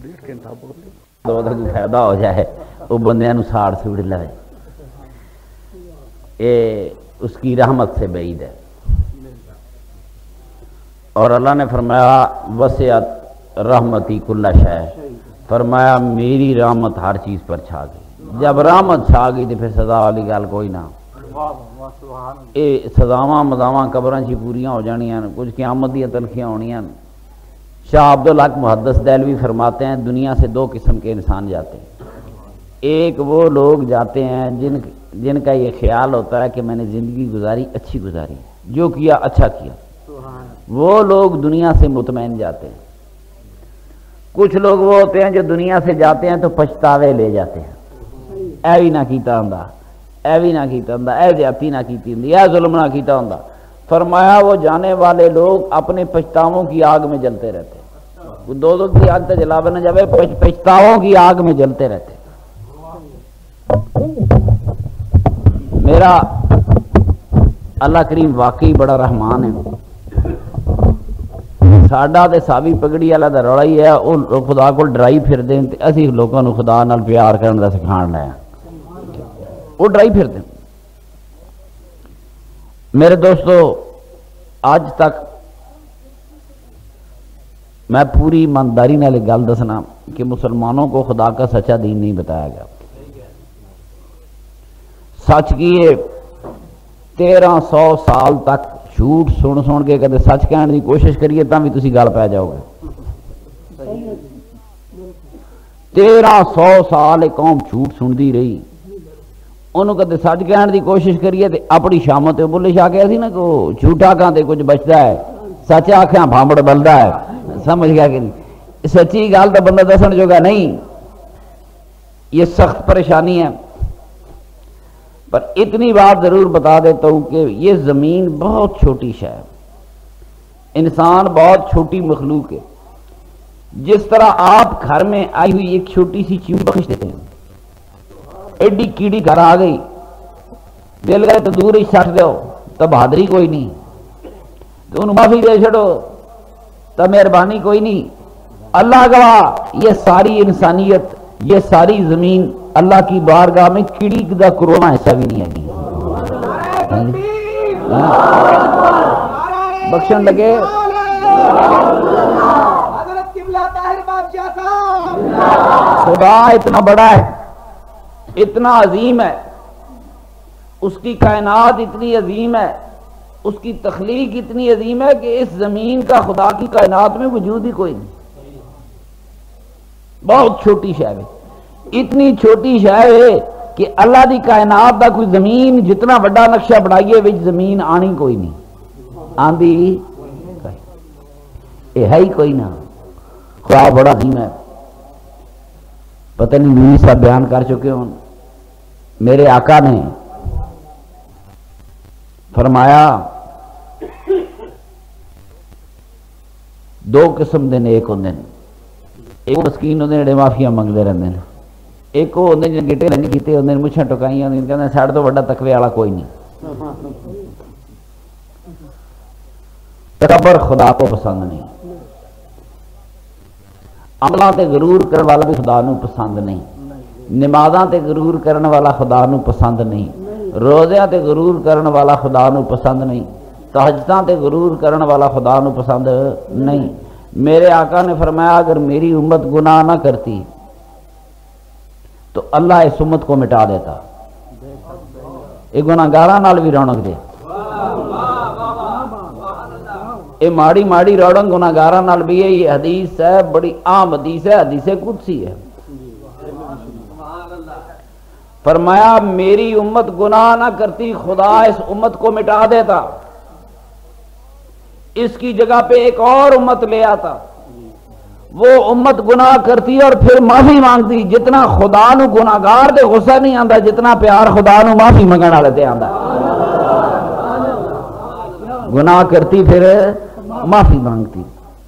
تو فائدہ ہو جائے وہ بندیاں نو ساڑ سوڑ لے، یہ اس کی رحمت سے بعید ہے۔ اور اللہ نے فرمایا وسعت رحمتی کل شے، فرمایا میری رحمت ہر چیز پر چھا گئی۔ جب رحمت چھا گئی تو پھر سزا والی گل کوئی نہ، یہ سزاواں مزاواں قبراں چ پوریاں ہو جانیاں، کچھ قیامت دی تلخیاں ہونیاں۔ شاہ عبدالحق محدث دہلوی فرماتے ہیں دنیا سے دو قسم کے انسان جاتے ہیں، ایک وہ لوگ جاتے ہیں جن کا یہ خیال ہوتا ہے کہ میں نے زندگی گزاری اچھی گزاری، جو کیا اچھا کیا، وہ لوگ دنیا سے مطمئن جاتے ہیں۔ کچھ لوگ وہ ہوتے ہیں جو دنیا سے جاتے ہیں تو پچھتاوے لے جاتے ہیں، اے بھی نہ کیتا ہوندا، اے بھی نہ کیتا ہوندا، اے زیادتی نہ کیتی ہوندی، اے ظلم نہ کیتا ہوندا۔ فرمایا وہ جانے والے لوگ اپنے پچھتاووں کی آگ میں جلتے رہتے ہیں، دو کی آگ تو جلا نہ جاوے، پچھتاووں کی آگ میں جلتے رہتے ہیں۔ میرا اللہ کریم واقعی بڑا رحمان ہے۔ ساڈا تے ساوی پگڑی والا دا رولا ہی ہے، وہ خدا کو ڈرائی پھر دیں تے اسی لوگوں کو خدا نال پیار کرن دا سکھان لے، وہ ڈرائی پھر دیں۔ میرے دوستو آج تک میں پوری ایمانداری نال گل دسنا کہ مسلمانوں کو خدا کا سچا دین نہیں بتایا گیا۔ سچ کیے 1300 سال تک جھوٹ سن کے کدے سچ کہنے کی کوشش کریے تاں بھی تسی گل پہ جاؤ گے۔ 1300 سال ایک قوم جھوٹ سنتی رہی، انہوں کدے سچ کہنے کی کوشش کریے تے اپنی شامت بولے شاہ کہا سی نا کہ جھوٹا کہاں تے کچھ بچتا ہے، سچ آکھیاں بھامڑ بلدا ہے، سمجھ گیا کہ نہیں؟ سچی گل تو بندہ دسن جوگا نہیں۔ یہ سخت پریشانی ہے، پر اتنی بات ضرور بتا دیتا ہوں کہ یہ زمین بہت چھوٹی شے ہے، انسان بہت چھوٹی مخلوق ہے۔ جس طرح آپ گھر میں آئی ہوئی ایک چھوٹی سی چیز بخش دیتے ہیں، ایڈی کیڑی گھر آ گئی، دل گئے تو دور ہی چھٹ دو تو بہادری کوئی نہیں، تو انہوں معافی دے چھڑو تو مہربانی کوئی نہیں۔ اللہ گواہ یہ ساری انسانیت، یہ ساری زمین اللہ کی بارگاہ میں کیڑی دا کروڑا حصہ بھی نہیں ہے۔ بخشن لگے خدا اتنا بڑا ہے، اتنا عظیم ہے، اس کی کائنات اتنی عظیم ہے، اس کی تخلیق اتنی عظیم ہے کہ اس زمین کا خدا کی کائنات میں وجود ہی کوئی نہیں۔ بہت چھوٹی شے ہے، اتنی چھوٹی شے ہے کہ اللہ دی کائنات دا کوئی زمین جتنا بڑا نقشہ بنائیے وچ زمین آنی کوئی نہیں، آندھی یہ ہے ہی کوئی نہ۔ خدا بڑا عظیم ہے، پتہ نہیں نوری صاحب بیان کر چکے ہوں، میرے آقا نے فرمایا دو قسم دے نیک ہوندے ہیں، ایک مسکین ہوندے جڑے معافیاں منگتے رہتے ہیں، ایک وہ ہوندے جنہیں گٹے نہیں کیتے ہوندے مچھاں ٹکائیاں ہوندے کہندے ساڈے تو بڑا تقوی والا کوئی نہیں۔ تکبر خدا کو پسند نہیں، عملاں تے غرور کرنے والا بھی خدا نو پسند نہیں، نمازاں تے غرور کرنے والا خدا نو پسند نہیں، روزیاں تے غرور کرنے والا خدا نو پسند نہیں، تہجداں تے غرور کرنے والا خدا نو پسند نہیں۔ میرے آقا نے فرمایا اگر میری امت گناہ نہ کرتی تو اللہ اس امت کو مٹا دیتا، یہ گناہگاراں نال بھی رونق دے، یہ ماڑی ماڑی رونق گناہگاراں نال بھی ہے۔ یہ حدیث ہے، بڑی عام حدیث ہے، حدیث قدسی ہے۔ فرمایا میری امت گناہ نہ کرتی خدا اس امت کو مٹا دیتا، اس کی جگہ پہ ایک اور امت لے آتا، وہ امت گناہ کرتی اور پھر معافی مانگتی، جتنا خدا نو گناہگار دے غصہ نہیں آندا جتنا پیار خدا نو معافی منگن والے تے آندا۔ گناہ کرتی پھر معافی مانگتی۔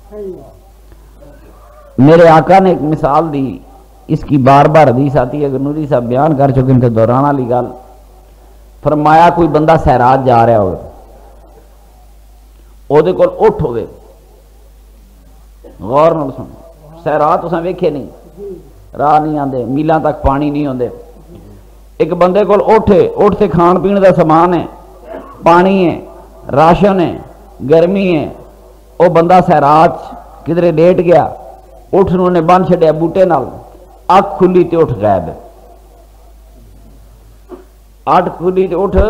میرے آقا نے ایک مثال دی، اس کی بار بار حدیث آتی ہے، اگر نوری صاحب بیان کر چکے ہیں تو دوران والی گل۔ فرمایا کوئی بندہ سیرات جا رہا ہوئے، او دے کول اٹھ ہوئے، غور نال سنو، صحرا تساں ویکھے نہیں، راہ نہیں آندے، میلاں تک پانی نہیں ہوندے۔ ایک بندے کول اٹھ سے کھان پین دا سامان ہے، پانی ہے، راشن ہے، گرمی ہے، وہ بندہ صحرا کدھرے لیٹ گیا، اٹھ نوں نے بن چھڈیا بوٹے نال، اکھ کھلی تے اٹھ غائب ہے، اٹھ کھلی تے اٹھ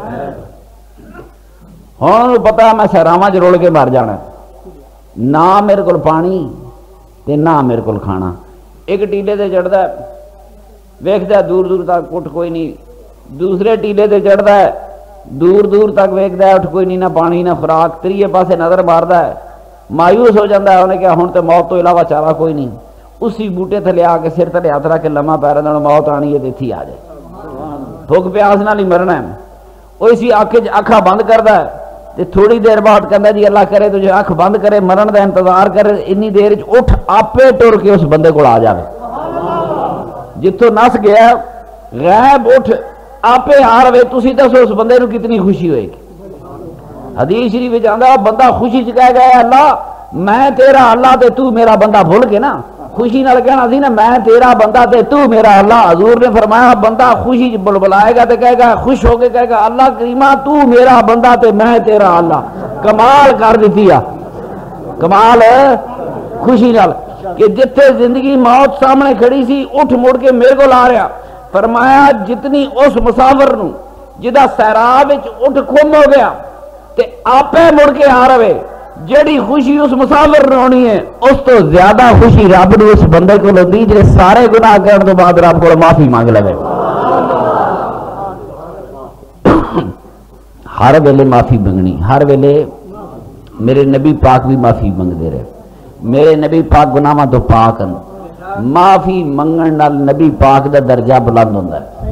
ہوں پتا میں صحراواں چ رول کے مر جانا، نہ میرے کو پانی تے نہ میرے کو کھانا۔ ایک ٹیلے تے چڑھتا ہے، ویکھدا دور دور تک اٹھ کوئی نہیں، دوسرے ٹیلے تے چڑھتا ہے، دور دور تک ویکھدا ہے اٹھ کوئی نہیں، نہ پانی نہ خوراک، تیے پاسے نظر ماردا ہے، مایوس ہو جاتا ہے، انہیں کہا ہن تے موت تو علاوہ چارہ کوئی نہیں، اسی بوٹے تھلے آ کے سر تلے ہاتھ رکھ کے لمحہ پی رہا، موت آنی ہے تے ایتھے آ جائے، بھوک پیاس نال ہی مرنا ہے۔ وہ اسی اکھا بند کردا ہے تے تھوڑی دیر بعد کہندا جی اللہ کرے تو جو اکھ بند کرے مرن دا انتظار کرے، انی دیر اٹھ آپے ٹر کے اس بندے کو آ جاوے، جتوں نس گیا غائب اٹھ آپے آ رہے، تسی دسو اس بندے نو کتنی خوشی ہوئے گی۔ حدیث شریف وچ آندا بندہ خوشی چ کہہ گیا اللہ میں تیرا اللہ تے تو میرا بندہ، بھول کے نا خوشی نال کہنا سی نا میں تیرا بندہ تے تو میرا اللہ۔ حضور نے فرمایا بندہ خوشی چ بلبلائے گا تے کہے گا، خوش ہو کے کہے گا اللہ کریمہ تو میرا بندہ تے میں تیرا اللہ۔ کمال کر دیتی ہے، کمال خوشی نال کہ جتھے زندگی موت سامنے کھڑی سی اٹھ مڑ کے میرے کو لا رہا۔ فرمایا جتنی اس مسافر نو جدا صحرا وچ اٹھ کھم ہو گیا تے آپے مڑ کے آ رہے، جیڑی خوشی اس مسافر نے ہونی ہے اس تو زیادہ خوشی رب نے اس بندے کو دی جے سارے گناہ کرنے تو بعد رب کو معافی مانگ لے۔ ہر ویلے معافی منگنی، ہر ویلے میرے نبی پاک بھی معافی منگتے رہے، میرے نبی پاک گناہاں تو پاک ہیں، معافی منگن نال نبی پاک دا درجہ بلند ہوتا ہے۔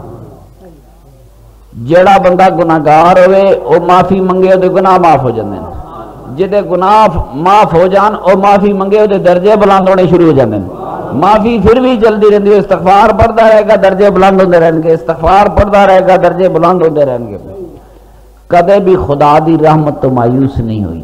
جیڑا بندہ گناہگار ہوئے وہ معافی منگے تو گناہ معاف ہو جاندے ہیں، جدے گناہ معاف ہو جان اور معافی منگے تو درجے بلند ہونے شروع ہو جاندے ہیں۔ معافی پھر بھی جلدی رہندی ہے، استغفار پڑھتا رہے گا درجے بلند ہوندے رہیں گے، استغفار پڑھتا رہے گا درجے بلند ہوندے رہیں گے۔ کدے بھی خدا دی رحمت تو مایوس نہیں ہوئی۔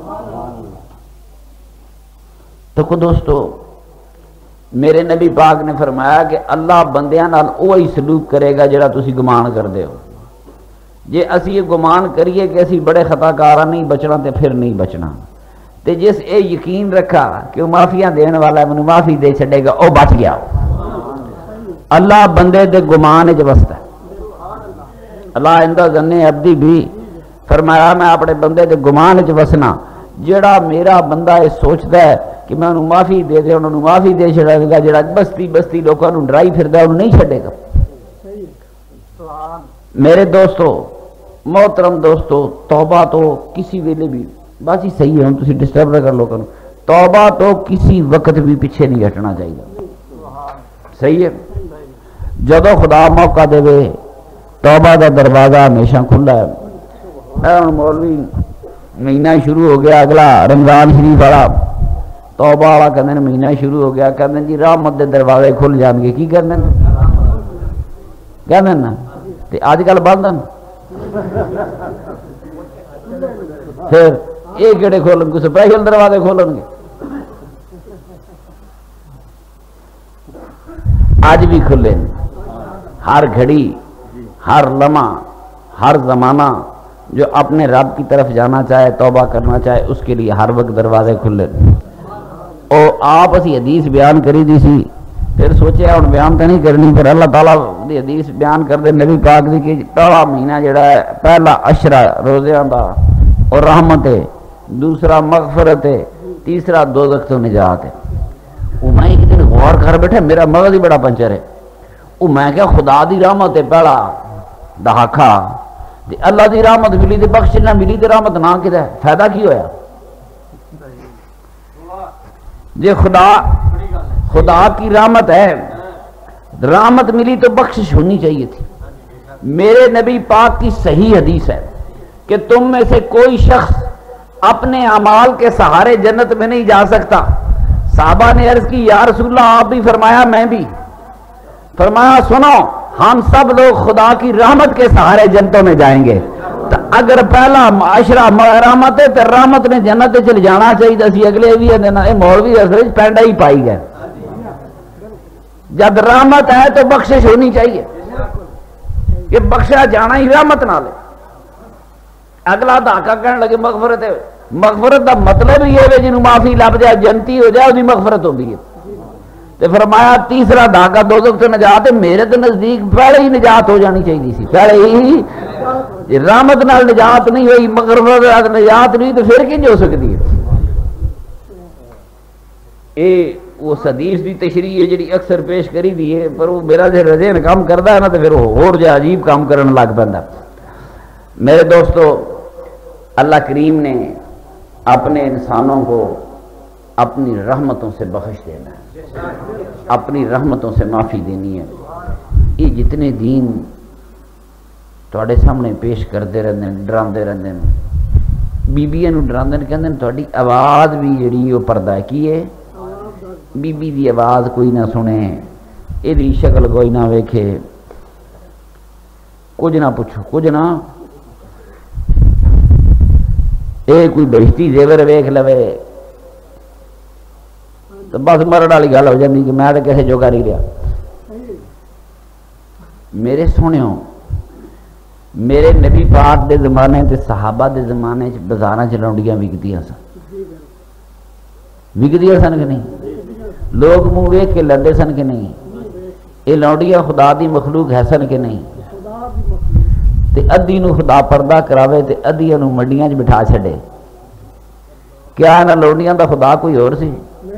تو کو دوستو میرے نبی پاک نے فرمایا کہ اللہ بندیاں نال وہی سلوک کرے گا جڑا تسی گمان کردے ہو۔ جے اسی یہ گمان کریے کہ اسی بڑے خطا کارا نہیں بچنا تے پھر نہیں بچنا، تے جس اے یقین رکھا کہ وہ معافیاں دین والا ہے منو معافی دے چھڑے گا او بچ گیا۔ اللہ بندے دے گمان وچ وستا ہے۔ اللہ اندہ ظن عبدی بھی فرمایا میں اپنے بندے دے گمان وچ وسنا، جڑا میرا بندہ یہ سوچتا ہے کہ میں انہوں معافی دے دے انہوں معافی دے چھڑے گا، جڑا بستی بستی لوگوں نے ڈرائی پھردا انہوں نہیں چھڑے گا۔ میرے دوستو محترم دوستو توبہ تو کسی ویلے بھی بس ہی صحیح ہے، ہم تسی ڈسٹرب نہ کر لو کرو، توبہ تو کسی وقت بھی پیچھے نہیں ہٹنا چاہیے، صحیح ہے۔ جدو خدا موقع دے توبہ دا دروازہ ہمیشہ کھلا ہے۔ مولوی مہینہ شروع ہو گیا، اگلا رمضان شریف والا توبہ والا کہتے ہیں مہینہ شروع ہو گیا، کہتے ہیں جی رحمت دے دروازے کھل جان گے، کی کہتے ہیں کہتے ہیں نا تے آج کل بند ہیں، پھر یہ کہڑے کھولن گے، سپیشل دروازے کھولن گے۔ آج بھی کھلے ہر گھڑی ہر لمحہ ہر زمانہ جو اپنے رب کی طرف جانا چاہے توبہ کرنا چاہے اس کے لیے ہر وقت دروازے کھلے۔ اور آپ اسی حدیث بیان کری دی سی، پھر سوچے ہوں بیان تو نہیں کرنی، پھر اللہ تعالیٰ دی حدیث بیان کر دے نبی پاک دی کہ پہلا مہینہ جڑا ہے پہلا عشرہ روزیاں دا اور رحمت ہے، دوسرا مغفرت ہے، تیسرا دوزخ تو نجات ہے۔ وہ میں ایک دن غور کر بیٹھا، میرا مغز ہی بڑا پنچر ہے، وہ میں کیا خدا دی رحمت ہے پہلا دہاکھا، اللہ دی رحمت ملی تے بخش نہ ملی تے رحمت نہ کدے فائدہ کی ہویا؟ جے خدا کی رحمت ہے، رحمت ملی تو بخشش ہونی چاہیے تھی۔ میرے نبی پاک کی صحیح حدیث ہے کہ تم میں سے کوئی شخص اپنے اعمال کے سہارے جنت میں نہیں جا سکتا۔ صحابہ نے عرض کی یا رسول اللہ آپ بھی، فرمایا میں بھی۔ فرمایا سنو ہم سب لوگ خدا کی رحمت کے سہارے جنتوں میں جائیں گے۔ اگر پہلا معاشرہ رحمت ہے تو رحمت نے جنت چل جانا چاہیے سی، اگلے بھی مولوی اصل پینڈا ہی پائی گئے. جب رحمت ہے تو بخشش ہونی چاہیے، یہ بخشا جانا ہی رحمت نال ہے. اگلا دھاکا کہنے لگے مغفرت ہے. مغفرت دا مطلب ہی ہے جنہوں معافی لب جائے جنتی ہو جائے، وہی مغفرت ہوتی ہے. تو فرمایا تیسرا دھاکا دوزخ سے نجات ہے. میرے تو نزدیک پہلے ہی نجات ہو جانی چاہیے سی، پہلے ہی رحمت نال نجات نہیں ہوئی، مغفرت نال نجات نہیں تو پھر کنج ہو سکتی ہے. یہ وہ حدیث دی تشریح ہے جی اکثر پیش کری دی ہے، پر وہ میرا جو رضین کام کرتا ہے نا تو پھر وہ اور جو عجیب کام کرنے لگ پہنتا. میرے دوستو، اللہ کریم نے اپنے انسانوں کو اپنی رحمتوں سے بخش دینا ہے، اپنی رحمتوں سے معافی دینی ہے. یہ جتنے دین تھوڑے سامنے پیش کرتے رہتے ہیں، ڈراندے رہتے ہیں، بیبیاں نو ڈراندے کہندے تھوڑی آواز بھی جڑی وہ پردہ ہے کی ہے، بی بی دی آواز کوئی نہ سنے، یہ شکل کوئی نہ ویکھے، کچھ نہ پوچھو، کچھ نہ اے کوئی بہشتی زیور ویکھ لوے تو بس مرد والی گل ہو جاتی کہ میں تو کسے جوگا نہیں رہا. میرے سنیو، میرے نبی پاک دے زمانے تے صحابہ دے زمانے بازاراں چ لونڈیاں وکدیاں سن کہ نہیں؟ لوگ منہ ویکھ کے لڑتے سن کہ نہیں؟ یہ لونڈیاں خدا دی مخلوق ہے سن کہ نہیں؟ تے ادھی نو خدا پردہ کراوے تے ادھیاں نو منڈیاں چ بٹھا چھڈے. کیا انہاں لونڈیاں دا خدا کوئی اور سی؟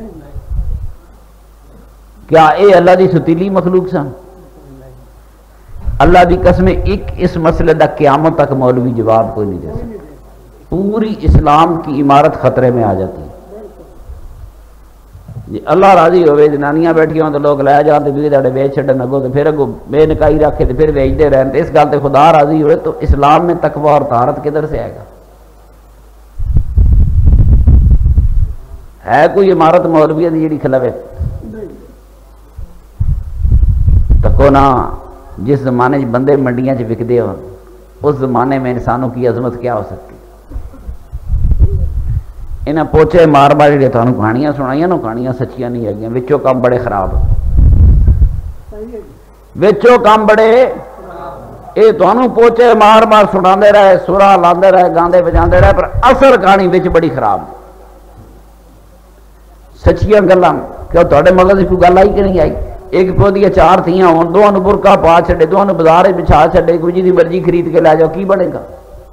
کیا اے اللہ دی ستیلی مخلوق سن؟ اللہ دی قسم ایک اس مسئلے دا قیامت تک مولوی جواب کوئی نہیں دے سکتے. پوری اسلام کی عمارت خطرے میں آ جاتی ہے. جی اللہ راضی ہوئے جنانیاں بیٹھی ہوں تو لوگ لے جان تو دوسرے داڑے بیچ چھڈن اگوں تو پھر اگوں بے نکائی رکھے تو پھر بیچتے رہن. اس گل تے خدا راضی ہوئے تو اسلام میں تقوی اور طہارت کدھر سے آئے گا؟ ہے کوئی عمارت مولویہ دی جڑی کھلوے؟ تکو نا. جس زمانے بندے منڈیاں چ وکدے ہو اس زمانے میں انسانوں کی عظمت کیا ہو سکتی؟ انہیں پوچھے مار مار جڑے تمہیں کہانیاں سنائیاں نا، کہانیاں سچیاں نہیں ہے، وچوں کام بڑے خراب، وچوں کام بڑے یہ تمہیں پوچھے مار مار سنا رہے، سرا لاندے رہے، گاندے بجاندے رہے، پر اصل کہانی وچ بڑی خراب. سچیاں گلاں کہ تھوڑے مغز کوئی گل آئی کہ نہیں آئی؟ ایک پیو دیا چار تھیاں ہون، دونوں نے برقع پا چھڈے، دونوں نے بازار بچھا چھڈے، کوئی جی دی مرضی خرید کے لے جاؤ، کی بنے گا؟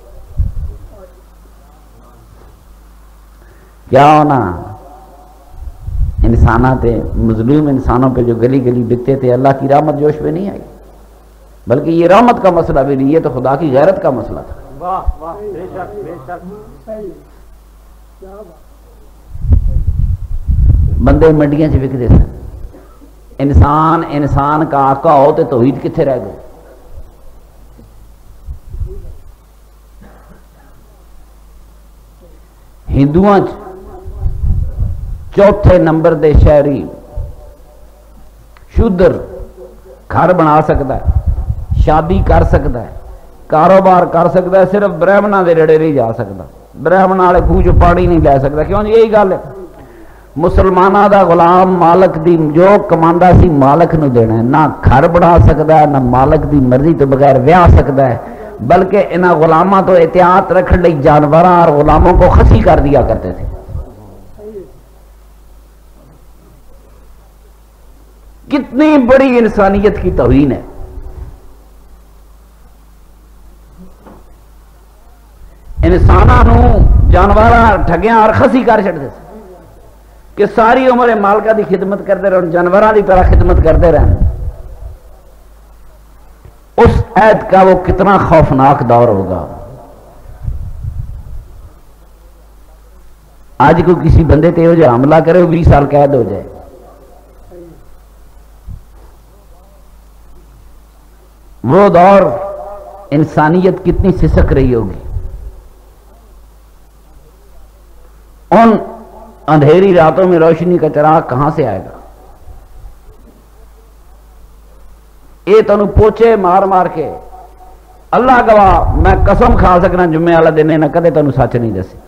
کیا ہونا؟ انسانوں تے مظلوم انسانوں پہ جو گلی گلی بکتے تھے، اللہ کی رحمت جوش پہ نہیں آئی. بلکہ یہ رحمت کا مسئلہ بھی نہیں، یہ تو خدا کی غیرت کا مسئلہ تھا. واہ واہ، بے شک بے شک. بندے منڈیاں چ وکدے سن. انسان کا آقا ہو تو توحید کتنے رہ گئے؟ ہندوؤں چوتھے نمبر دے شہری شودر گھر بنا سکتا ہے، شادی کر سکتا ہے، کاروبار کر سکتا ہے، صرف برہمنا دے رڑے نہیں جا سکتا، برہمن والے خوہ چ پانی نہیں لے سکتا. کیوں؟ یہی گل ہے. مسلمانہ دا غلام مالک دی جو کماندا سی مالک نو دینا ہے. نہ گھر بنا سکتا ہے، نہ مالک دی مرضی تو بغیر ویاہ سکتا ہے، بلکہ انہاں غلاماں تو احتیاط رکھنے لئی جانوراں اور غلاموں کو خصی کر دیا کرتے تھے. کتنی بڑی انسانیت کی توہین ہے. انسانوں جانوراں ٹھگیاں اور خصی کر چھڑتے تھے کہ ساری عمر مالکہ دی خدمت کرتے رہے، جانوراں دی طرح خدمت کرتے رہے. اس عہد کا وہ کتنا خوفناک دور ہوگا. آج کوئی کسی بندے تے ہو جائے حملہ کرے، 20 سال قید ہو جائے. وہ دور انسانیت کتنی سسک رہی ہوگی. ان اندھیری راتوں میں روشنی کا چراغ کہاں سے آئے گا؟ یہ تنوں پوچھے مار مار کے اللہ گواہ میں قسم کھا سکنا جمعے والا دن انہیں کدے تمہیں سچ نہیں دسی